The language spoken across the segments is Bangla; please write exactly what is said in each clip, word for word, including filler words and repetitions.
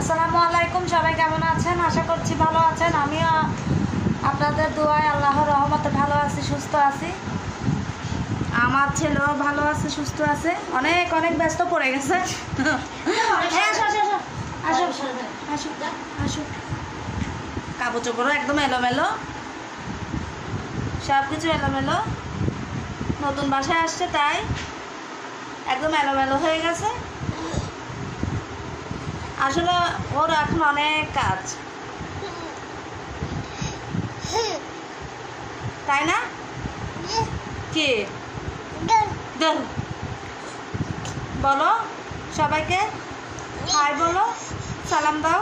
আসসালামু আলাইকুম, সবাই কেমন আছেন? আশা করছি ভালো আছেন। আমিও আপনাদের দোয়ায় আল্লাহর রহমতে ভালো আছি, সুস্থ আছি। আমার ছেলেও ভালো আছে, সুস্থ আছে। অনেক অনেক ব্যস্ত পড়ে গেছে। কাপড় চোপড়ও একদম এলোমেলো, সব কিছু এলোমেলো। নতুন বাসায় আসছে তাই একদম এলোমেলো হয়ে গেছে। আসলে ওর এখন অনেক কাজ, তাই না? কি বলো সবাইকে, হাই বলো, সালাম দাও।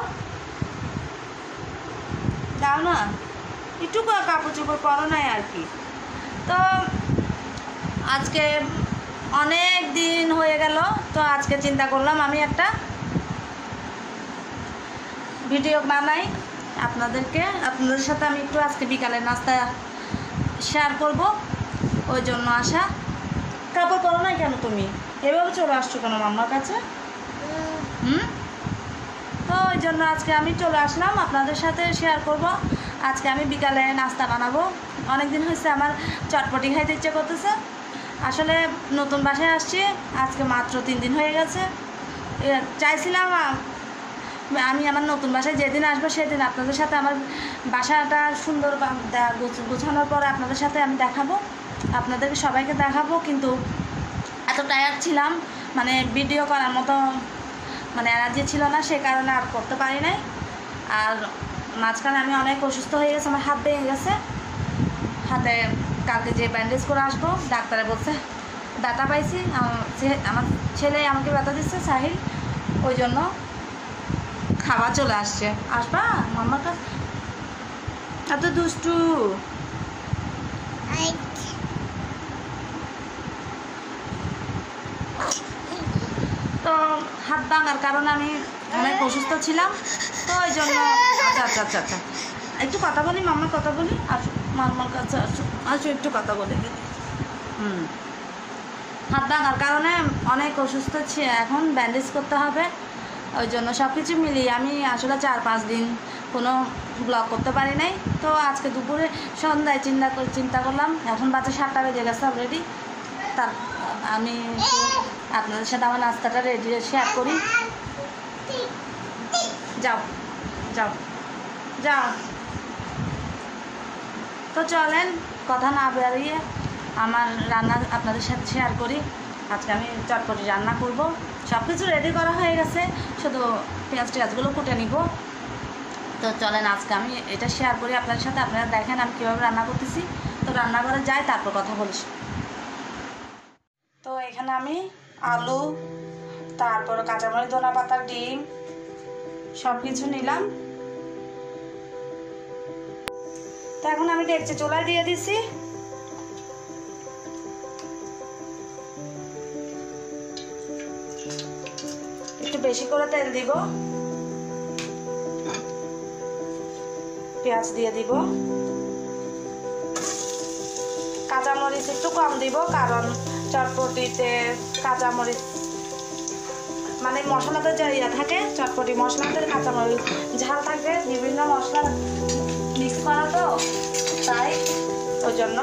দাও না, একটু কাপড় চোপড় করো নাই আর কি। তো আজকে অনেক দিন হয়ে গেল, তো আজকে চিন্তা করলাম আমি একটা ভিডিও বানাই আপনাদেরকে, আপনাদের সাথে আমি একটু আজকে বিকালের নাস্তা শেয়ার করব, ওই জন্য আসা। কাপড় পরো নাই কেন তুমি? এভাবে চলে আসছো কেন মাম্মার কাছে? হুম তো ওই জন্য আজকে আমি চলে আসলাম আপনাদের সাথে শেয়ার করব। আজকে আমি বিকালে নাস্তা বানাবো। অনেক দিন হয়েছে আমার চটপটি খাইতে ইচ্ছে করতেছে। আসলে নতুন বাসায় আসছি, আজকে মাত্র তিন দিন হয়ে গেছে। চাইছিলাম আমি আমার নতুন বাসায় যেদিন আসবো সেদিন আপনাদের সাথে আমার বাসাটা সুন্দর গোছানোর পরে আপনাদের সাথে আমি দেখাবো, আপনাদেরকে সবাইকে দেখাবো। কিন্তু এত টায়ার্ড ছিলাম, মানে ভিডিও করার মতো মানে এনার্জি ছিল না, সে কারণে আর করতে পারি নাই। আর মাঝখানে আমি অনেক অসুস্থ হয়ে গেছে, আমার হাত ভেঙে গেছে। হাতে কালকে যে ব্যান্ডেজ করে আসবো, ডাক্তারে বলছে ব্যথা পাইছি। আমার ছেলে আমাকে ব্যথা দিচ্ছে, সাহিল, ওই জন্য খাবার চলে আসছে। আসবা মাম্মার কাছে? এত দুষ্টু। তো হাত ভাঙার কারণে আমি অনেক অসুস্থ ছিলাম, তো ওই জন্য আচ্ছা আচ্ছা আচ্ছা আচ্ছা একটু কথা বলি, মাম্মার কথা বলি। আসো মাম্মার কাছে, আসো আসো একটু কথা বলে দিই। হুম হাত ভাঙার কারণে অনেক অসুস্থ ছি, এখন ব্যান্ডেজ করতে হবে। ওই জন্য সব কিছু মিলিয়ে আমি আসলে চার পাঁচ দিন কোনো ব্লগ করতে পারি নাই। তো আজকে দুপুরে সন্ধ্যায় চিন্তা চিন্তা করলাম, এখন বাচ্চা সাতটা বেজে গেছে অলরেডি। তার আমি আপনাদের সাথে আমার নাস্তাটা রেডি শেয়ার করি। যাও যাও যাও। তো চলেন কথা না বেরিয়ে আমার রান্না আপনাদের সাথে শেয়ার করি। আজকে আমি চটপটি রান্না করব। সব কিছু রেডি করা হয়ে গেছে, শুধু পেঁয়াজ টেঁয়াজগুলো কুটে নিব। তো চলেন আজকে আমি এটা শেয়ার করি আপনাদের সাথে, আপনারা দেখেন আমি কীভাবে রান্না করতেছি। তো রান্নাঘরে যাই, তারপর কথা বলিস। তো এখানে আমি আলু, তারপর কাঁচামরিচ, ধনা পাতা, ডিম সব কিছু নিলাম। তো এখন আমি ডেকচি চুলায় দিয়ে দিছি। একটু বেশি করে তেল দিব, পেঁয়াজ দিয়ে দিব, কাঁচামরিচ একটু কম দিব, কারণ চটপটিতে কাঁচামরিচ মানে মশলাতে যা ইয়া থাকে, চটপটি মশলাতে কাঁচামরিচ ঝাল থাকে, বিভিন্ন মশলা মিক্স করা, তো তাই ওই জন্য।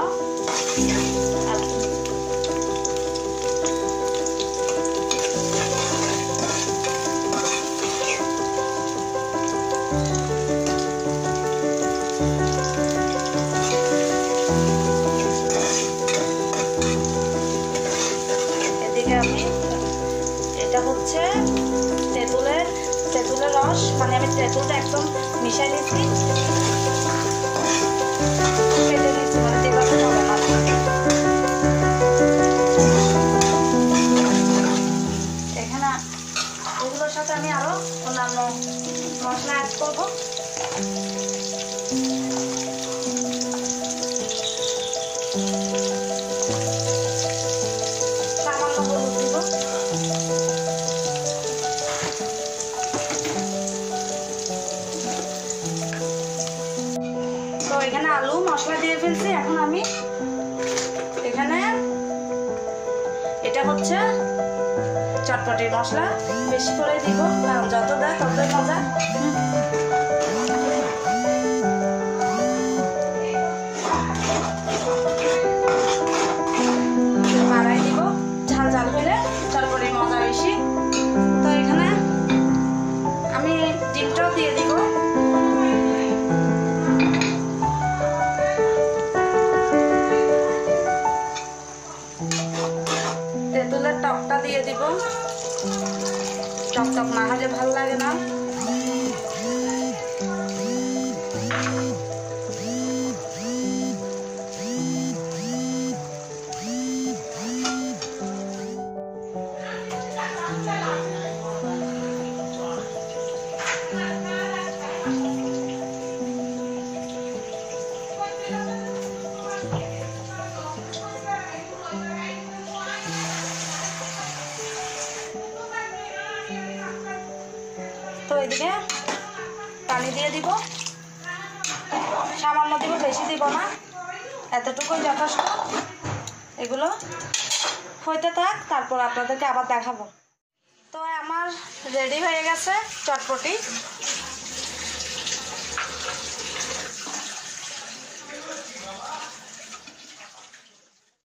এদিকে আমি এটা হচ্ছে তেঁতুলের তেঁতুলের রস, মানে আমি তেঁতুলটা একদম মিশাই দিচ্ছি, পেটে দিচ্ছি, মানে তেলাতে হবে না। এখানে এগুলোর সাথে আমি আরো অন্যান্য মশলা অ্যাড করবো। সামান্য হলুদ দিব, তো এখানে আলু মশলা দিয়ে ফেলছি। এখন আমি এখানে এটা হচ্ছে চটপটির মশলা বেশি করে দিব, কারণ যত দেয় ততই মজা। বাড়াই দিব, ঝাল ঝাল হলে চটপটির মজা বেশি। তো এখানে আমি ডিমটাও দিয়ে দিব। তেঁতুলের টকটা দিয়ে দিব, টক টক না হলে ভালো লাগে না। তো এদিকে পানি দিয়ে দিব, সামান্য দিব, বেশি দিব না, এতটুকুই যথেষ্ট। এগুলো হইতে থাক, তারপর আপনাদেরকে আবার দেখাবো। তো আমার রেডি হয়ে গেছে চটপটি।